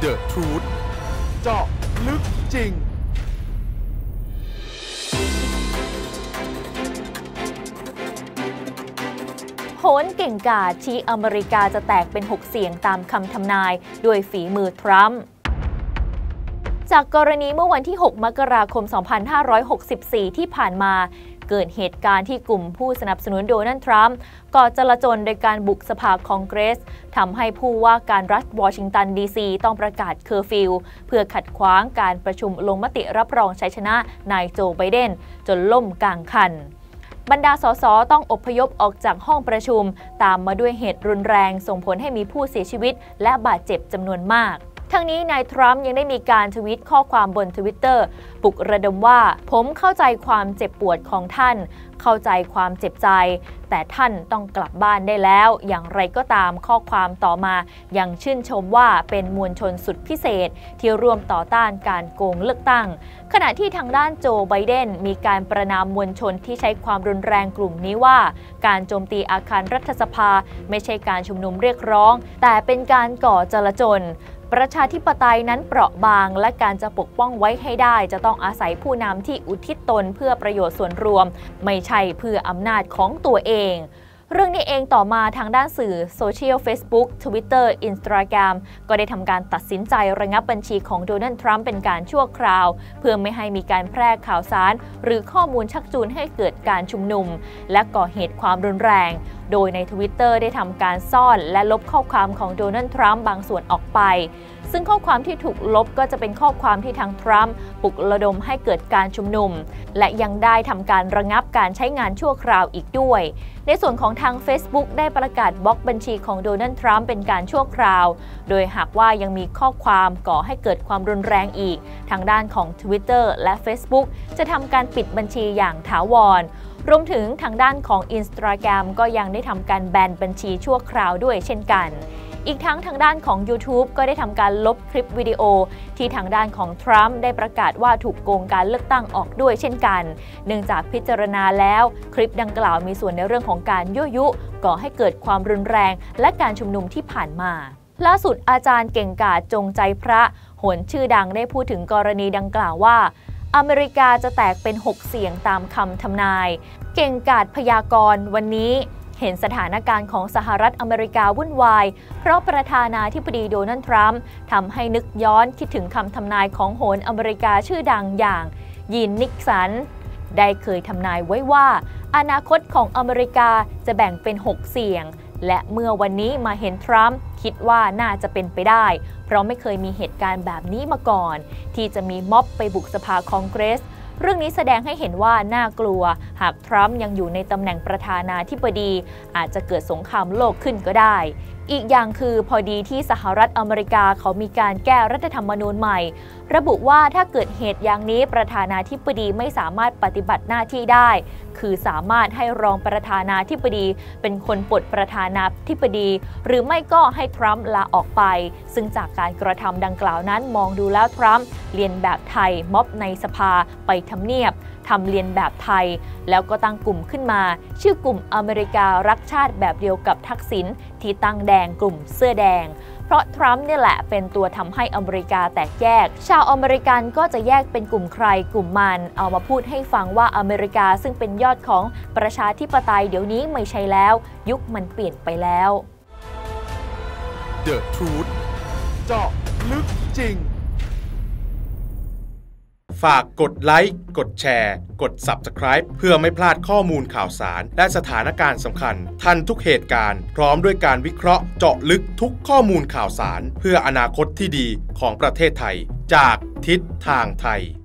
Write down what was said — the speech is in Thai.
The Truth เจาะลึกจริงโหนเก่งกาจชี้อเมริกาจะแตกเป็น6เสียงตามคำทำนายด้วยฝีมือทรัมป์จากกรณีเมื่อวันที่6 มกราคม 2564 ที่ผ่านมาเกิดเหตุการณ์ที่กลุ่มผู้สนับสนุนโดนัลด์ทรัมป์ก่อจลาจลโดยการบุกสภาคองเกรสทำให้ผู้ว่าการรัฐวอชิงตันดีซีต้องประกาศเคอร์ฟิวเพื่อขัดขวางการประชุมลงมติรับรองชัยชนะนายโจไบเดนจนล่มกลางคันบรรดาสสต้องอพยพออกจากห้องประชุมตามมาด้วยเหตุรุนแรงส่งผลให้มีผู้เสียชีวิตและบาดเจ็บจำนวนมากทั้งนี้นายทรัมป์ยังได้มีการทวีตข้อความบน Twitter ปลุกระดมว่าผมเข้าใจความเจ็บปวดของท่านเข้าใจความเจ็บใจแต่ท่านต้องกลับบ้านได้แล้วอย่างไรก็ตามข้อความต่อมายังชื่นชมว่าเป็นมวลชนสุดพิเศษที่ร่วมต่อต้านการโกงเลือกตั้งขณะที่ทางด้านโจไบเดนมีการประณามมวลชนที่ใช้ความรุนแรงกลุ่มนี้ว่าการโจมตีอาคารรัฐสภาไม่ใช่การชุมนุมเรียกร้องแต่เป็นการก่อจลาจลประชาธิปไตยนั้นเปราะบางและการจะปกป้องไว้ให้ได้จะต้องอาศัยผู้นำที่อุทิศตนเพื่อประโยชน์ส่วนรวมไม่ใช่เพื่ออำนาจของตัวเองเรื่องนี้เองต่อมาทางด้านสื่อโซเชียล Facebook Twitter Instagram ก็ได้ทำการตัดสินใจระงับบัญชีของโดนัลด์ทรัมป์เป็นการชั่วคราวเพื่อไม่ให้มีการแพร่ข่าวสารหรือข้อมูลชักจูงให้เกิดการชุมนุมและก่อเหตุความรุนแรงโดยใน Twitter ได้ทำการซ่อนและลบข้อความของโดนัลด์ทรัมป์บางส่วนออกไปซึ่งข้อความที่ถูกลบก็จะเป็นข้อความที่ทางทรัมป์ปลุกระดมให้เกิดการชุมนุมและยังได้ทำการระงับการใช้งานชั่วคราวอีกด้วยในส่วนของทาง Facebook ได้ประกาศบล็อกบัญชีของโดนัลด์ทรัมป์เป็นการชั่วคราวโดยหากว่ายังมีข้อความก่อให้เกิดความรุนแรงอีกทางด้านของ Twitter และ Facebook จะทำการปิดบัญชีอย่างถาวรรวมถึงทางด้านของ Instagram ก็ยังได้ทำการแบนบัญชีชั่วคราวด้วยเช่นกันอีกทั้งทางด้านของ YouTube ก็ได้ทำการลบคลิปวิดีโอที่ทางด้านของทรัมป์ได้ประกาศว่าถูกโกงการเลือกตั้งออกด้วยเช่นกันเนื่องจากพิจารณาแล้วคลิปดังกล่าวมีส่วนในเรื่องของการยั่วยุก่อให้เกิดความรุนแรงและการชุมนุมที่ผ่านมาล่าสุดอาจารย์เก่งกาจจงใจพระโหนชื่อดังได้พูดถึงกรณีดังกล่าวว่าอเมริกาจะแตกเป็น6เสียงตามคำทำนายเก่งกาจพยากรณ์วันนี้เห็นสถานการณ์ของสหรัฐอเมริกาวุ่นวายเพราะประธานาธิบดีโดนัลด์ทรัมป์ทำให้นึกย้อนคิดถึงคำทำนายของโหนอเมริกาชื่อดังอย่างยีนนิกสันได้เคยทำนายไว้ว่าอนาคตของอเมริกาจะแบ่งเป็น6เสียงและเมื่อวันนี้มาเห็นทรัมป์คิดว่าน่าจะเป็นไปได้เพราะไม่เคยมีเหตุการณ์แบบนี้มาก่อนที่จะมีม็อบไปบุกสภาคองเกรสเรื่องนี้แสดงให้เห็นว่าน่ากลัวหากทรัมป์ยังอยู่ในตำแหน่งประธานาธิบดีอาจจะเกิดสงครามโลกขึ้นก็ได้อีกอย่างคือพอดีที่สหรัฐอเมริกาเขามีการแก้รัฐธรรมนูญใหม่ระบุว่าถ้าเกิดเหตุอย่างนี้ประธานาธิบดีไม่สามารถปฏิบัติหน้าที่ได้คือสามารถให้รองประธานาธิบดีเป็นคนปลดประธานาธิบดีหรือไม่ก็ให้ทรัมป์ลาออกไปซึ่งจากการกระทำดังกล่าวนั้นมองดูแล้วทรัมป์เลียนแบบไทยม็อบในสภาไปทำเนียบทำเลียนแบบไทยแล้วก็ตั้งกลุ่มขึ้นมาชื่อกลุ่มอเมริการักชาติแบบเดียวกับทักษิณที่ตั้งแดงกลุ่มเสื้อแดงเพราะทรัมป์เนี่ยแหละเป็นตัวทำให้อเมริกาแตกแยกชาวอเมริกันก็จะแยกเป็นกลุ่มใครกลุ่มมันเอามาพูดให้ฟังว่าอเมริกาซึ่งเป็นยอดของประชาธิปไตยเดี๋ยวนี้ไม่ใช่แล้วยุคมันเปลี่ยนไปแล้ว The Truth เจาะลึกจริงฝากกดไลค์กดแชร์กด Subscribe เพื่อไม่พลาดข้อมูลข่าวสารและสถานการณ์สำคัญทันทุกเหตุการณ์พร้อมด้วยการวิเคราะห์เจาะลึกทุกข้อมูลข่าวสารเพื่ออนาคตที่ดีของประเทศไทยจากทิศทางไทย